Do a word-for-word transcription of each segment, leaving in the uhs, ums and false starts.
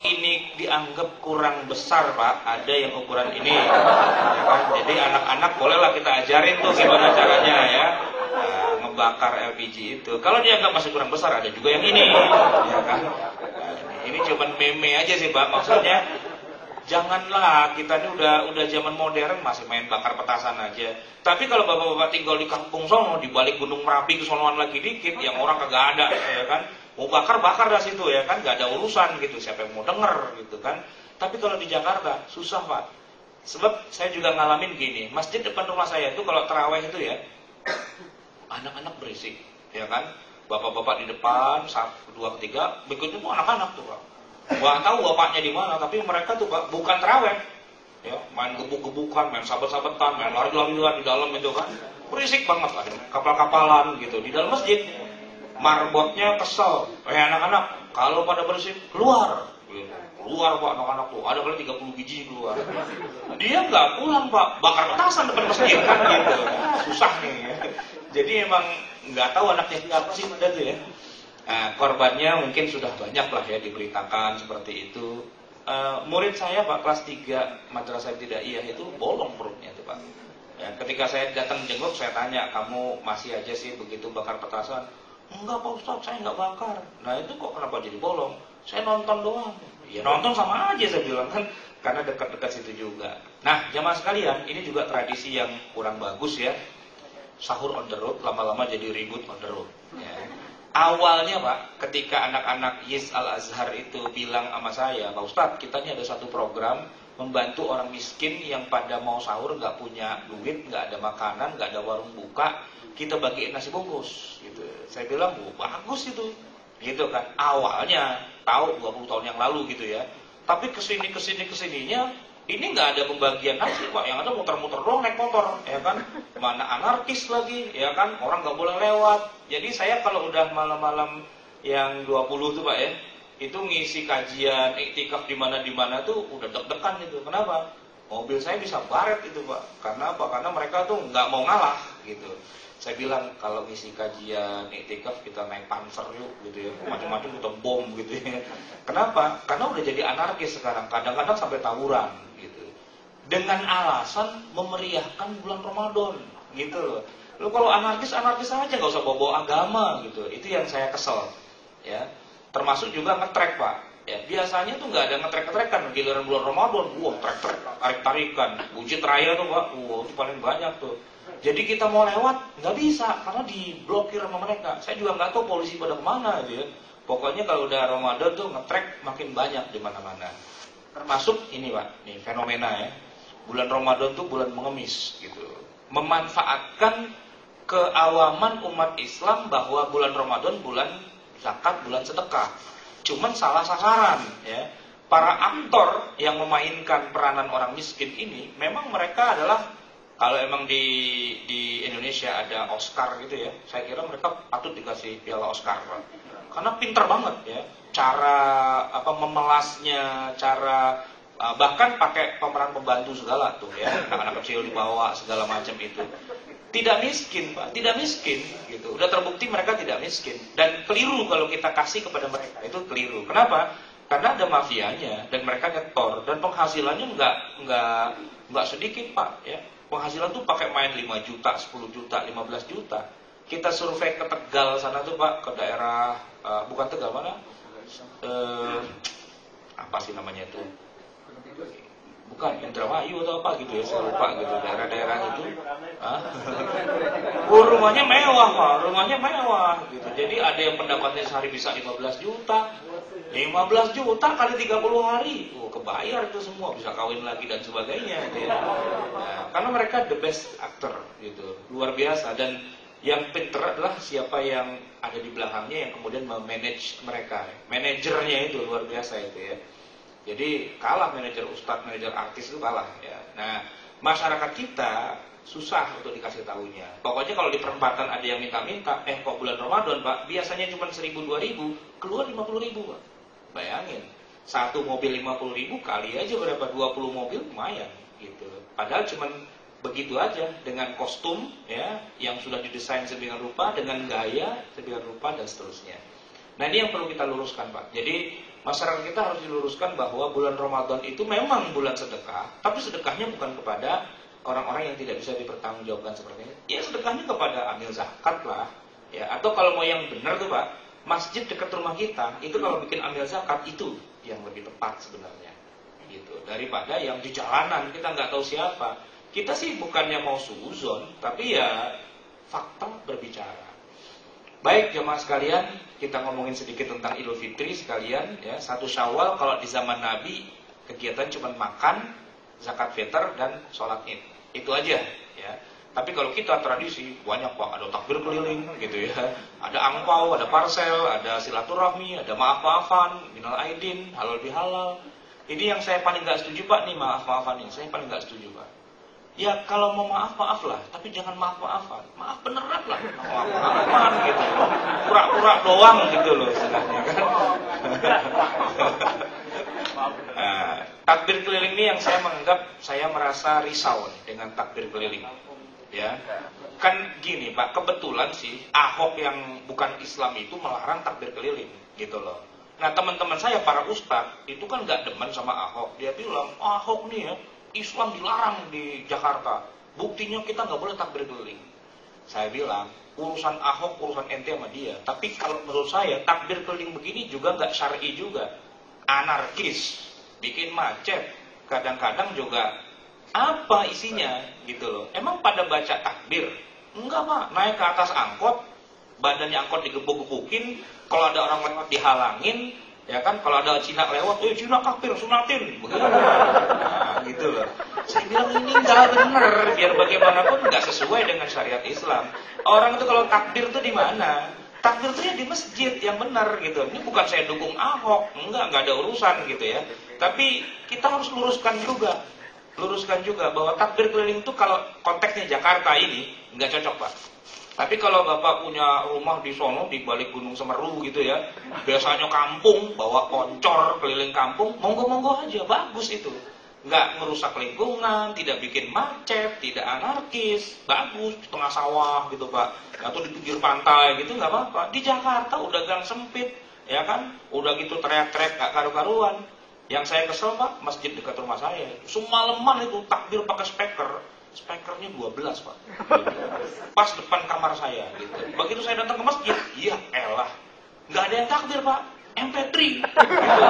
ini dianggap kurang besar Pak, ada yang ukuran ini ya kan? Jadi anak-anak bolehlah kita ajarin tuh gimana caranya ya, nah, ngebakar L P G itu. Kalau dianggap masih kurang besar, ada juga yang ini ya kan. Nah, ini cuman meme aja sih Pak, maksudnya janganlah kita ini udah udah zaman modern masih main bakar petasan aja. Tapi kalau bapak-bapak tinggal di kampung sono, di balik Gunung Merapi kesonoan lagi dikit, yang orang kagak ada ya kan, mau bakar bakar dari situ ya kan, gak ada urusan gitu, siapa yang mau denger gitu kan. Tapi kalau di Jakarta susah Pak, sebab saya juga ngalamin gini, masjid depan rumah saya itu kalau taraweh itu ya anak-anak berisik ya kan, bapak-bapak di depan satu dua ketiga, berikutnya tuh anak-anak tuh Pak. Gua tahu bapaknya di mana, tapi mereka tuh Pak bukan taraweh, ya main gebuk-gebukan, main sabet-sabetan, main lari-larian di dalam itu kan, berisik banget lah, kapal-kapalan gitu di dalam masjid. Marbotnya kesel, eh anak-anak kalau pada berisik keluar, keluar Pak anak-anak tuh, ada kali tiga puluh biji keluar. Dia nggak pulang Pak, bakar petasan depan masjid kan gitu, susah nih. Ya. Jadi emang nggak tahu anaknya siapa sih pada tuh ya. Nah, korbannya mungkin sudah banyak lah ya diberitakan seperti itu. Uh, murid saya Pak kelas tiga Madrasah Ibtidaiyah itu bolong perutnya tuh Pak. Ya, ketika saya datang jenguk saya tanya, kamu masih aja sih begitu bakar petasan? Enggak Pak Ustadz, saya nggak bakar. Nah itu kok kenapa jadi bolong? Saya nonton doang. Ya nonton sama aja saya bilang kan, karena dekat-dekat situ juga. Nah jamaah sekalian, ini juga tradisi yang kurang bagus ya. Sahur on the road, lama-lama jadi ribut on the road. Ya. Awalnya Pak, ketika anak-anak Yis Al-Azhar itu bilang sama saya, Pak Ustadz, kita ini ada satu program membantu orang miskin yang pada mau sahur nggak punya duit, nggak ada makanan, nggak ada warung buka, kita bagiin nasi bungkus. Gitu. Saya bilang, oh, bagus itu, gitu kan. Awalnya tahu dua puluh tahun yang lalu gitu ya. Tapi kesini kesini kesininya, ini nggak ada pembagian nasi Pak, yang ada muter-muter doang naik motor, ya kan. Mana anarkis lagi, ya kan, orang nggak boleh lewat. Jadi saya kalau udah malam-malam yang dua puluh tuh Pak ya, itu ngisi kajian iktikaf di mana di mana tuh udah deg-degan gitu. Kenapa? Mobil saya bisa baret itu Pak. Karena apa? Karena mereka tuh nggak mau ngalah gitu. Saya bilang kalau ngisi kajian iktikaf kita naik panser yuk gitu ya, macam-macam kita bom gitu ya. Kenapa? Karena udah jadi anarkis sekarang. Kadang-kadang sampai tawuran gitu. Dengan alasan memeriahkan bulan Ramadan gitu loh. Lu kalau anarkis-anarkis aja nggak usah bawa agama gitu. Itu yang saya kesel ya. Termasuk juga ngetrek Pak. Ya, biasanya tuh nggak ada ngetrek-ngetrekan giliran bulan Ramadan, wah trek-trek, tarik-tarikan, bujit raya tuh Pak, wah itu paling banyak tuh. Jadi kita mau lewat nggak bisa karena diblokir sama mereka. Saya juga nggak tahu polisi pada kemana gitu ya. Pokoknya kalau udah Ramadan tuh ngetrek makin banyak di mana-mana. Termasuk ini Pak, nih fenomena ya. Bulan Ramadan tuh bulan mengemis gitu. Memanfaatkan keawaman umat Islam bahwa bulan Ramadan bulan zakat, bulan sedekah. Cuman salah sasaran ya. Para aktor yang memainkan peranan orang miskin ini memang mereka adalah, kalau emang di di Indonesia ada Oscar gitu ya, saya kira mereka patut dikasih piala Oscar Pak. Karena pinter banget ya cara apa memelasnya, cara uh, bahkan pakai pemeran pembantu segala tuh ya, anak-anak kecil dibawa segala macam itu. Tidak miskin Pak, tidak miskin gitu. Udah terbukti mereka tidak miskin, dan keliru kalau kita kasih kepada mereka, itu keliru. Kenapa? Karena ada mafianya dan mereka nyetor dan penghasilannya nggak nggak nggak sedikit Pak ya. Penghasilan tuh pakai main lima juta, sepuluh juta, lima belas juta. Kita survei ke Tegal sana tuh Pak, ke daerah uh, bukan Tegal mana? Uh, apa sih namanya itu? Bukan Indramayu atau apa gitu ya, saya lupa gitu, daerah-daerah itu. Hah? Oh, rumahnya mewah Pak, rumahnya mewah gitu. Jadi ada yang pendapatnya sehari bisa lima belas juta. lima belas juta kali tiga puluh hari, oh, kebayar itu semua, bisa kawin lagi dan sebagainya gitu ya. Nah, karena mereka the best actor gitu, luar biasa. Dan yang pinter adalah siapa yang ada di belakangnya yang kemudian memanage mereka. Manajernya itu luar biasa itu ya. Jadi kalah manajer ustadz, manajer artis itu kalah ya. Nah, masyarakat kita susah untuk dikasih tahunya. Pokoknya kalau di perempatan ada yang minta-minta, eh kok bulan Ramadan Pak, biasanya cuma seribu dua ribu, keluar lima puluh ribu Pak. Bayangin, satu mobil lima puluh ribu kali aja berapa, dua puluh mobil lumayan gitu. Padahal cuma begitu aja, dengan kostum ya yang sudah didesain sedemikian rupa, dengan gaya sedemikian rupa dan seterusnya. Nah ini yang perlu kita luruskan Pak. Jadi Masyarakat kita harus diluruskan bahwa bulan Ramadan itu memang bulan sedekah, tapi sedekahnya bukan kepada orang-orang yang tidak bisa dipertanggungjawabkan seperti ini. Ya sedekahnya kepada amil zakat lah. Ya, atau kalau mau yang benar tuh Pak, masjid dekat rumah kita itu kalau bikin amil zakat itu yang lebih tepat sebenarnya. Gitu. Daripada yang di jalanan kita nggak tahu siapa. Kita sih bukannya mau suzon, tapi ya fakta berbicara. Baik jemaah sekalian, kita ngomongin sedikit tentang Idul Fitri sekalian ya. Satu Syawal kalau di zaman Nabi kegiatan cuma makan, zakat fitr dan sholat Id. Itu aja ya. Tapi kalau kita tradisi banyak Pak, ada takbir keliling gitu ya. Ada angpau, ada parsel, ada silaturahmi, ada maaf-maafan, minal aidin, halal bihalal. Ini yang saya paling nggak setuju Pak nih, maaf-maafan ini. Saya paling nggak setuju Pak. Ya kalau mau maaf maaf lah, tapi jangan maaf maafan, maaf beneran lah, maaf maafan gitu, pura-pura doang gitu loh istilahnya kan. Nah, takbir keliling ini yang saya menganggap saya merasa risau nih dengan takbir keliling, ya kan gini Pak, kebetulan sih Ahok yang bukan Islam itu melarang takbir keliling gitu loh. Nah teman-teman saya para ustadz itu kan nggak demen sama Ahok, dia bilang oh, Ahok nih ya Islam dilarang di Jakarta. Buktinya kita nggak boleh takbir keliling. Saya bilang, urusan Ahok, urusan ente sama dia. Tapi kalau menurut saya, takbir keliling begini juga nggak syar'i juga. Anarkis, bikin macet. Kadang-kadang juga, apa isinya gitu loh. Emang pada baca takbir? Enggak Pak, naik ke atas angkot, badannya angkot digebuk-gebukin, kalau ada orang lewat dihalangin, ya kan, kalau ada Cina lewat, eh Cina kafir, sunatin, begitu. Nah, gitu loh. Saya bilang ini nggak benar, biar bagaimanapun nggak sesuai dengan syariat Islam. Orang itu kalau takbir tuh di mana? Takbir tuh ya di masjid yang benar gitu. Ini bukan saya dukung Ahok, enggak, nggak ada urusan gitu ya. Tapi kita harus luruskan juga, luruskan juga bahwa takbir keliling itu kalau konteksnya Jakarta ini nggak cocok Pak. Tapi kalau Bapak punya rumah di sono, di balik Gunung Semeru gitu ya, biasanya kampung, bawa koncor keliling kampung, monggo-monggo aja, bagus itu. Nggak merusak lingkungan, tidak bikin macet, tidak anarkis, bagus, di tengah sawah gitu Pak. Atau di pinggir pantai gitu, nggak apa-apa. Di Jakarta udah gang sempit, ya kan, udah gitu teriak-teriak nggak karu-karuan. Yang saya kesel Pak, masjid dekat rumah saya, semalaman itu takbir pakai speaker. Speakernya dua belas Pak, pas depan kamar saya gitu. Begitu saya datang ke masjid, iya elah, nggak ada yang takbir Pak, M P tiga gitu.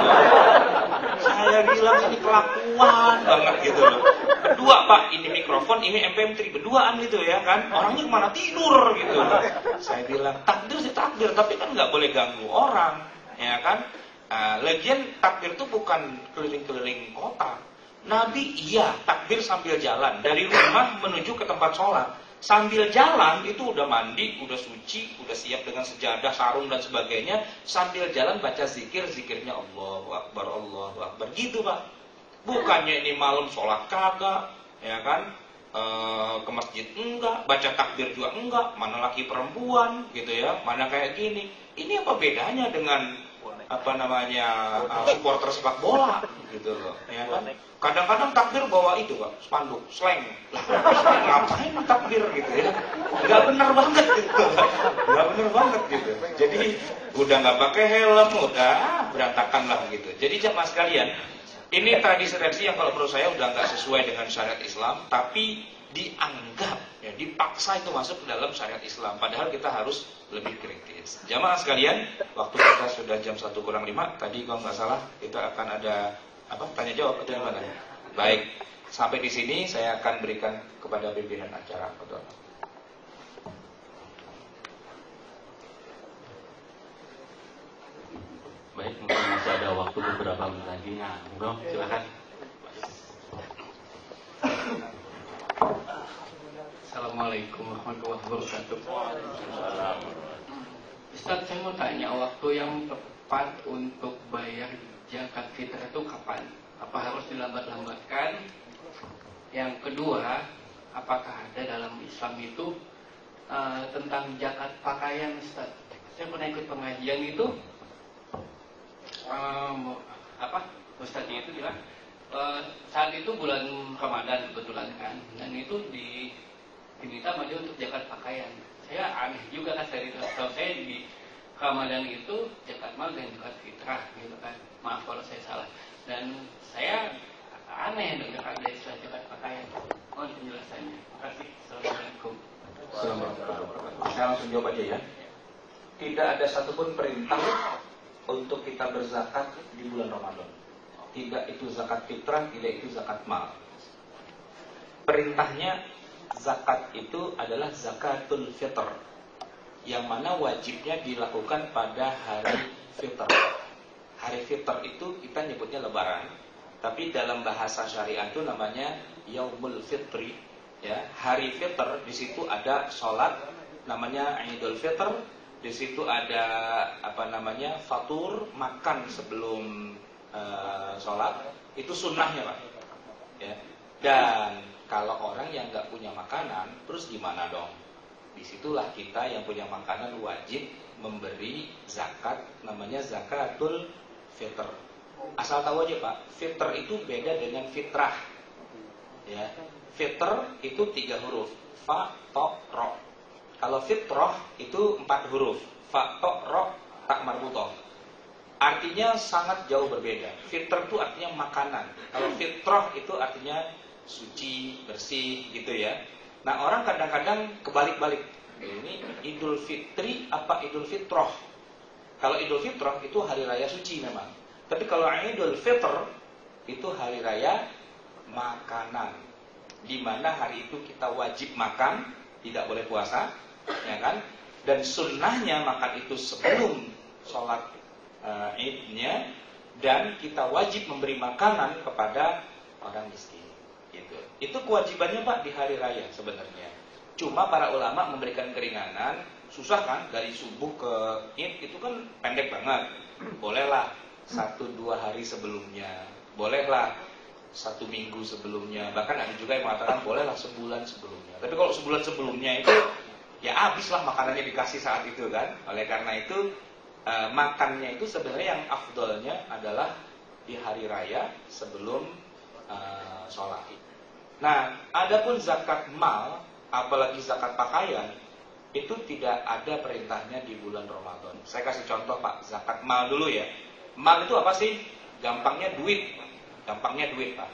Saya bilang ini kelakuan banget gitu loh. Dua Pak, ini mikrofon, ini M P tiga, berduaan gitu ya kan. Orangnya kemana tidur gitu loh. Saya bilang takbir sih takbir, tapi kan nggak boleh ganggu orang, ya kan. Nah, lagian takbir itu bukan keliling-keliling kota. Nabi iya takbir sambil jalan dari rumah menuju ke tempat sholat. Sambil jalan itu udah mandi, udah suci, udah siap dengan sejadah, sarung dan sebagainya. Sambil jalan baca zikir, zikirnya Allahu Akbar, Allahu Akbar gitu Pak. Bukannya ini malam sholat kagak, ya kan? E, ke masjid enggak, baca takbir juga enggak. Mana laki perempuan gitu ya, mana kayak gini. Ini apa bedanya dengan apa namanya uh, supporter sepak bola gitu loh, ya kan? Kadang-kadang takbir bawa itu Pak, spanduk, slang. Lah, ngapain takbir gitu ya? Nggak bener banget gitu, nggak bener banget gitu. Jadi udah nggak pakai helm, udah berantakan lah gitu. Jadi jemaah sekalian, ini tradisi-tradisi yang kalau menurut saya udah nggak sesuai dengan syariat Islam, tapi dianggap, ya, dipaksa itu masuk ke dalam syariat Islam. Padahal kita harus lebih kritis. Jamaah sekalian, waktu kita sudah jam satu kurang lima. Tadi kalau nggak salah kita akan ada apa? Tanya jawab atau gimana? Baik, sampai di sini saya akan berikan kepada pimpinan acara. Betul. Baik, mungkin masih ada waktu beberapa menit lagi. Nah, bro, silakan. Assalamualaikum warahmatullahi wabarakatuh. Ustaz, saya mau tanya, waktu yang tepat untuk bayar zakat fitrah itu kapan? Apa harus dilambat-lambatkan? Yang kedua, apakah ada dalam Islam itu uh, tentang zakat pakaian, Ustaz? Saya pernah ikut pengajian itu, um, apa Ustaznya itu bilang uh, saat itu bulan Ramadan kebetulan kan, dan itu di diminta sama dia untuk zakat pakaian. Saya aneh juga kan, dari tahu saya di Ramadan itu zakat mal dan zakat fitrah gitu kan. Maaf kalau saya salah. Dan saya aneh dengar ada istilah zakat pakaian. Mohon penjelasannya. Terima kasih. Assalamualaikum. Assalamualaikum. Saya langsung jawab aja ya. Tidak ada satupun perintah untuk kita berzakat di bulan Ramadan. Tidak itu zakat fitrah, tidak itu zakat mal. Perintahnya zakat itu adalah zakatul fitr, yang mana wajibnya dilakukan pada hari fitr. Hari fitr itu kita nyebutnya lebaran, tapi dalam bahasa syariah itu namanya yaumul fitri. Ya, hari fitr di situ ada sholat namanya Idul Fitr, di situ ada apa namanya fatur, makan sebelum uh, sholat, itu sunnahnya Pak. Ya. Dan kalau orang yang nggak punya makanan, terus gimana dong? Disitulah kita yang punya makanan wajib memberi zakat, namanya zakatul fitr. Asal tahu aja Pak, fitr itu beda dengan fitrah. Ya, fitr itu tiga huruf, fa, to, ro. Kalau fitrah itu empat huruf, fa, to, ro, tak marbutoh. Artinya sangat jauh berbeda. Fitr itu artinya makanan. Kalau fitrah itu artinya suci, bersih gitu ya. Nah orang kadang-kadang kebalik-balik. Ini Idul Fitri apa Idul Fitrah? Kalau Idul Fitrah itu hari raya suci memang. Tapi kalau Idul Fitr itu hari raya makanan. Di mana hari itu kita wajib makan, tidak boleh puasa, ya kan? Dan sunnahnya makan itu sebelum sholat uh, Idnya, dan kita wajib memberi makanan kepada orang miskin. Gitu. Itu kewajibannya Pak di hari raya sebenarnya. Cuma para ulama memberikan keringanan. Susah kan dari subuh ke Id itu kan pendek banget. Bolehlah satu dua hari sebelumnya, bolehlah satu minggu sebelumnya. Bahkan ada juga yang mengatakan bolehlah sebulan sebelumnya. Tapi kalau sebulan sebelumnya itu ya habislah makanannya dikasih saat itu kan. Oleh karena itu eh, makannya itu sebenarnya yang afdolnya adalah di hari raya sebelum eh, sholat. Nah, adapun zakat mal, apalagi zakat pakaian, itu tidak ada perintahnya di bulan Ramadan. Saya kasih contoh Pak, zakat mal dulu ya. Mal itu apa sih? Gampangnya duit. Gampangnya duit Pak.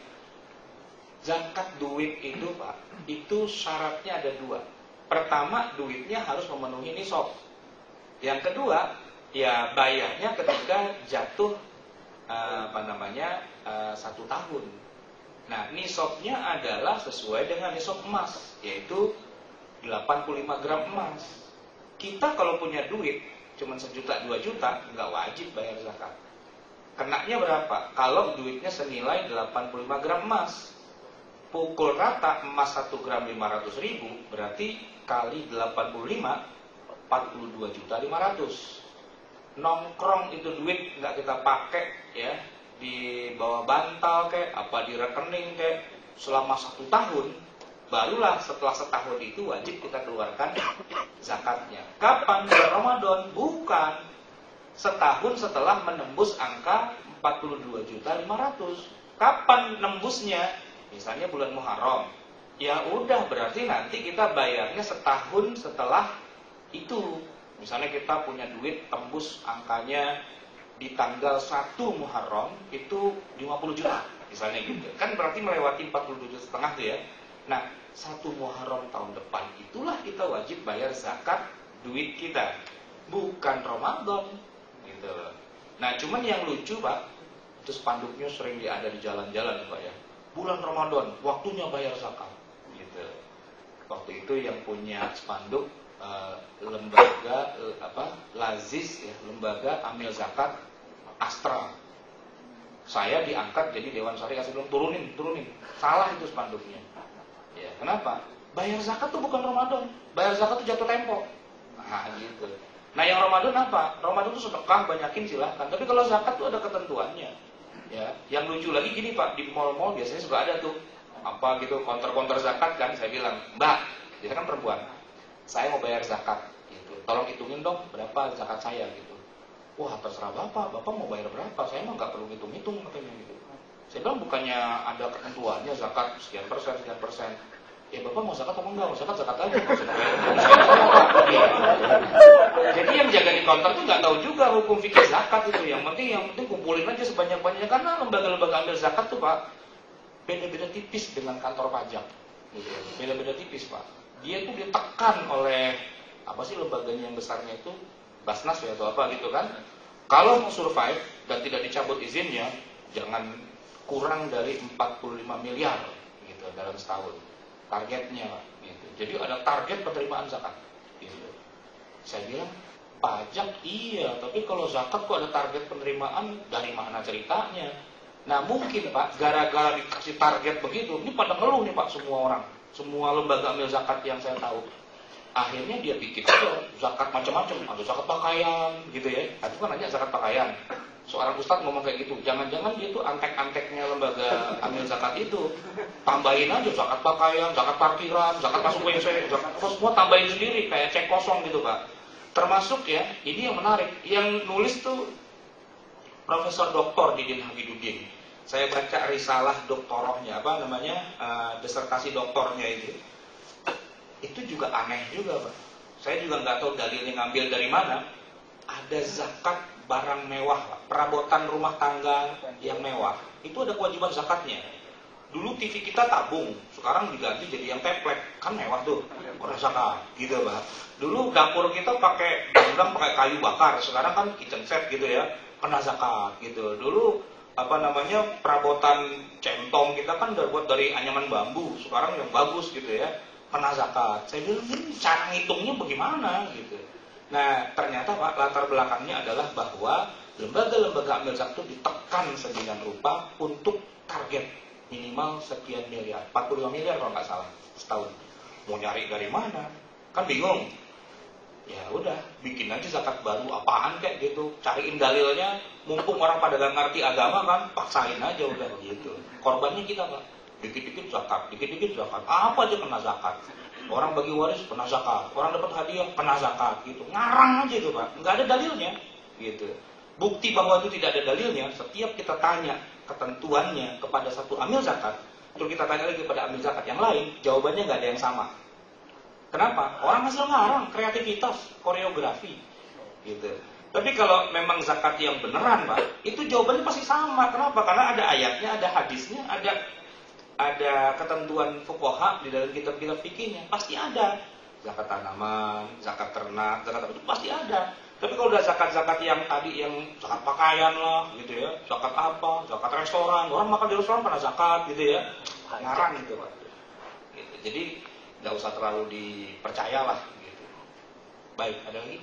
Zakat duit itu Pak, itu syaratnya ada dua. Pertama, duitnya harus memenuhi nisab. Yang kedua, ya bayarnya ketika jatuh apa namanya satu tahun. Nah, nisabnya adalah sesuai dengan nisab emas, yaitu delapan puluh lima gram emas. Kita kalau punya duit cuma sejuta, dua juta, nggak wajib bayar zakat. Kenanya berapa? Kalau duitnya senilai delapan puluh lima gram emas, pukul rata emas satu gram lima ratus ribu, berarti kali delapan puluh lima, empat puluh dua juta lima ratus. Nongkrong itu duit nggak kita pakai ya, di bawah bantal kayak apa di rekening kayak selama satu tahun, barulah setelah setahun itu wajib kita keluarkan zakatnya. Kapan? Bulan Ramadan? Bukan. Setahun setelah menembus angka empat puluh dua juta lima ratus. Kapan nembusnya? Misalnya bulan Muharram. Ya udah, berarti nanti kita bayarnya setahun setelah itu. Misalnya kita punya duit tembus angkanya di tanggal satu Muharram itu lima puluh juta misalnya gitu. Kan berarti melewati empat puluh dua juta setengah tuh ya. Nah, satu Muharram tahun depan itulah kita wajib bayar zakat duit kita, bukan Ramadan gitu. Nah, cuman yang lucu Pak, itu spanduknya sering ada di jalan-jalan Pak ya. Bulan Ramadan, waktunya bayar zakat gitu. Waktu itu yang punya spanduk Uh, lembaga uh, apa Lazis ya, lembaga amil zakat Astra. Saya diangkat jadi Dewan Syariah, saya bilang turunin, turunin. Salah itu spanduknya. Ya, kenapa? Bayar zakat tuh bukan Ramadan. Bayar zakat tuh jatuh tempo. Nah, gitu. Nah, yang Ramadan apa? Ramadan tuh sedekah, banyakin silahkan. Tapi kalau zakat tuh ada ketentuannya. Ya, yang lucu lagi gini Pak, di mall-mall biasanya suka ada tuh apa gitu konter-konter zakat kan. Saya bilang, "Mbak, dia kan perempuan. Saya mau bayar zakat gitu. Tolong hitungin dong berapa zakat saya gitu." Wah, terserah Bapak, Bapak mau bayar berapa? Saya mah nggak perlu hitung-hitung katanya gitu. Saya bilang bukannya ada ketentuannya zakat sekian persen, sekian persen. Ya Bapak mau zakat apa enggak? Mau zakat, zakat aja. Jadi yang jaga di counter tuh nggak tahu juga hukum fikih zakat itu. Yang penting yang penting kumpulin aja sebanyak-banyaknya. Karena lembaga-lembaga ambil zakat tuh Pak, beda-beda tipis dengan kantor pajak. Gitu. Beda-beda tipis Pak. Dia tuh ditekan oleh apa sih lembaganya yang besarnya itu, Basnas ya atau apa gitu kan. Kalau mau survive dan tidak dicabut izinnya, jangan kurang dari empat puluh lima miliar gitu dalam setahun. Targetnya Pak, gitu. Jadi ada target penerimaan zakat gitu. Saya bilang pajak iya, tapi kalau zakat kok ada target penerimaan, dari mana ceritanya? Nah mungkin Pak, gara-gara dikasih target begitu, ini pada ngeluh nih Pak semua orang, semua lembaga ambil zakat yang saya tahu. Akhirnya dia bikin aja zakat macam-macam, ada zakat pakaian gitu ya. Itu kan hanya zakat pakaian. Seorang ustadz ngomong kayak gitu, jangan-jangan dia tuh antek-anteknya lembaga ambil zakat itu, tambahin aja zakat pakaian, zakat parkiran, zakat masuk W C, zakat semua tambahin sendiri kayak cek kosong gitu Pak. Termasuk ya, ini yang menarik, yang nulis tuh Profesor Doktor Didin Habibudin. Saya baca risalah doktorohnya, apa namanya, uh, disertasi doktornya itu. Itu juga aneh juga Pak. Saya juga nggak tahu dalilnya ngambil dari mana. Ada zakat barang mewah, Pak. Perabotan rumah tangga yang mewah. Itu ada kewajiban zakatnya. Dulu T V kita tabung, sekarang diganti jadi yang teplek, kan mewah tuh, orang zakat, gitu Pak. Dulu dapur kita pakai gudang pakai kayu bakar, sekarang kan kitchen set gitu ya, kena zakat gitu. Dulu apa namanya perabotan centong kita kan udah buat dari anyaman bambu, sekarang yang bagus gitu ya, kena zakat. Saya bilang ini cara ngitungnya bagaimana gitu. Nah ternyata Pak latar belakangnya adalah bahwa lembaga-lembaga ambil zakat itu ditekan sedemikian rupa untuk target minimal sekian miliar, empat puluh lima miliar kalau nggak salah setahun. Mau nyari dari mana? Kan bingung. Ya udah, bikin aja zakat baru apaan kayak gitu. Cariin dalilnya, mumpung orang pada gak ngerti agama kan, paksain aja udah gitu. Korbannya kita Pak, dikit-dikit zakat, dikit-dikit zakat, apa aja kena zakat. Orang bagi waris kena zakat, orang dapat hadiah kena zakat gitu. Ngarang aja itu Pak, nggak ada dalilnya gitu. Bukti bahwa itu tidak ada dalilnya, setiap kita tanya ketentuannya kepada satu amil zakat, terus kita tanya lagi kepada amil zakat yang lain, jawabannya nggak ada yang sama. Kenapa? Orang hasil ngarang, kreativitas, koreografi, gitu. Tapi kalau memang zakat yang beneran, Pak, itu jawabannya pasti sama. Kenapa? Karena ada ayatnya, ada hadisnya, ada ada ketentuan fuqaha di dalam kitab-kitab fikihnya, pasti ada. Zakat tanaman, zakat ternak, zakat apa itu pasti ada. Tapi kalau udah zakat-zakat yang tadi yang zakat pakaian lah, gitu ya, zakat apa, zakat restoran, orang makan di restoran pada zakat, gitu ya, ngarang gitu Pak. Gitu. Jadi nggak usah terlalu dipercayalah gitu. Baik, ada lagi?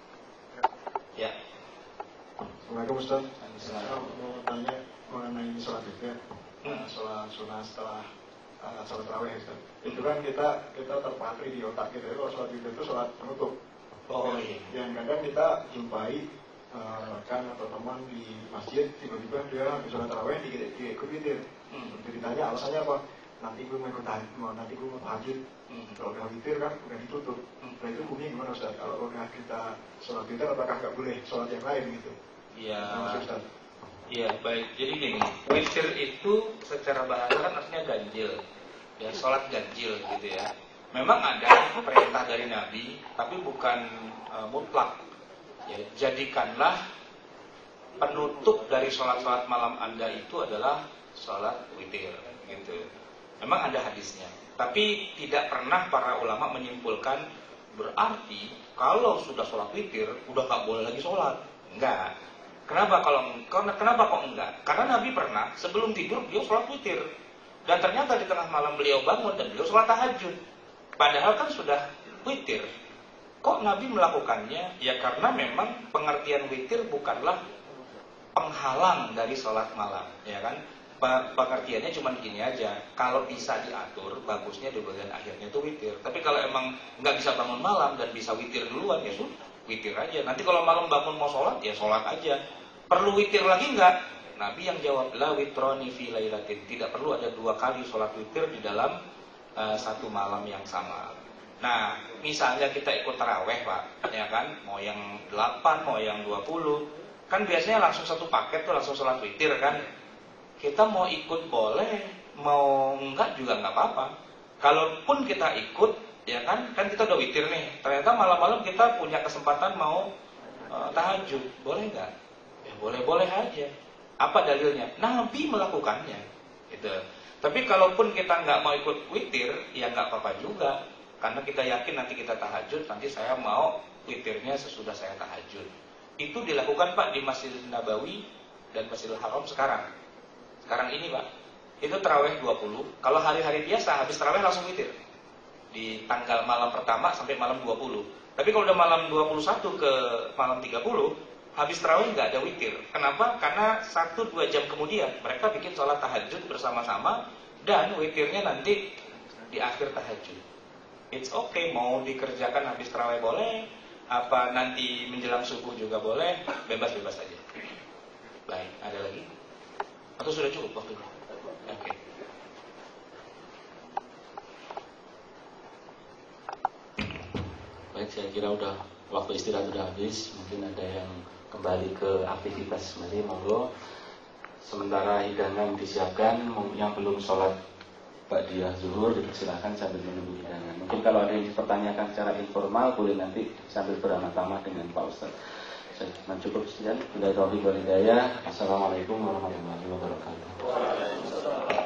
Ya. Assalamualaikum Ustaz. Saya mau tanya mengenai sholat juga, hmm. sholat sunnah setelah uh, sholat tarawih Ustaz. Itu kan kita kita terpatri di otak kita kalau sholat itu itu sholat penutup. Oh iya. Yang kadang kita jumpai uh, kan atau teman di masjid tiba-tiba dia habis sholat tarawih diikut witir. Hmm. Jadi ditanya alasannya apa? Nanti gue mau ikut tahajud, nanti gue mau tahajud. Hmm. Kalau udah witir kan udah ditutup. Hmm. Nah itu hukumnya gimana Ustaz? Kalau udah kita sholat witir apakah nggak boleh sholat yang lain gitu? Iya. Iya baik. Jadi gini, witir itu secara bahasa kan artinya ganjil. Ya sholat ganjil gitu ya. Memang ada perintah dari Nabi, tapi bukan uh, mutlak. Ya, jadikanlah penutup dari sholat-sholat malam Anda itu adalah sholat witir, gitu. Memang ada hadisnya, tapi tidak pernah para ulama menyimpulkan berarti kalau sudah sholat witir udah nggak boleh lagi sholat. Enggak. Kenapa kalau kenapa kok enggak? Karena Nabi pernah sebelum tidur beliau sholat witir, dan ternyata di tengah malam beliau bangun dan beliau sholat tahajud. Padahal kan sudah witir. Kok Nabi melakukannya? Ya karena memang pengertian witir bukanlah penghalang dari sholat malam, ya kan? Pengertiannya cuma gini aja. Kalau bisa diatur, bagusnya di bagian akhirnya itu witir. Tapi kalau emang nggak bisa bangun malam dan bisa witir duluan, ya sudah witir aja. Nanti kalau malam bangun mau sholat, ya sholat aja. Perlu witir lagi nggak? Nabi yang jawab, la witroni fi lailatin. Tidak perlu ada dua kali sholat witir di dalam Uh, satu malam yang sama. Nah, misalnya kita ikut taraweh Pak, ya kan, mau yang delapan, mau yang dua puluh, kan biasanya langsung satu paket tuh langsung sholat witir kan. Kita mau ikut boleh, mau enggak juga enggak apa-apa. Kalaupun kita ikut, ya kan, kan kita udah witir nih. Ternyata malam-malam kita punya kesempatan mau uh, tahajud, boleh nggak? Ya boleh-boleh aja. Apa dalilnya? Nabi melakukannya, gitu. Tapi kalaupun kita nggak mau ikut witir, ya nggak apa-apa juga. Karena kita yakin nanti kita tahajud, nanti saya mau witirnya sesudah saya tahajud. Itu dilakukan Pak di Masjidil Nabawi dan Masjidil Haram sekarang. Sekarang ini Pak, itu tarawih dua puluh. Kalau hari-hari biasa habis tarawih langsung witir. Di tanggal malam pertama sampai malam dua puluh. Tapi kalau udah malam dua puluh satu ke malam tiga puluh, habis tarawih nggak ada witir. Kenapa? Karena satu dua jam kemudian mereka bikin sholat tahajud bersama-sama dan witirnya nanti di akhir tahajud. It's okay, mau dikerjakan habis tarawih boleh, apa nanti menjelang subuh juga boleh, bebas-bebas aja. Baik, ada lagi? Atau sudah cukup waktunya? Oke. Okay. Baik, saya kira udah waktu istirahat udah habis. Mungkin ada yang kembali ke aktivitas kembali, monggo. Sementara hidangan disiapkan, yang belum sholat ba'diyah zuhur dipersilakan sambil menunggu hidangan. Mungkin kalau ada yang dipertanyakan secara informal, boleh nanti sambil beramah-tamah dengan Pak Ustaz. Saya cukup sekian. Bila taufiq wal hidayah. Assalamualaikum warahmatullahi wabarakatuh.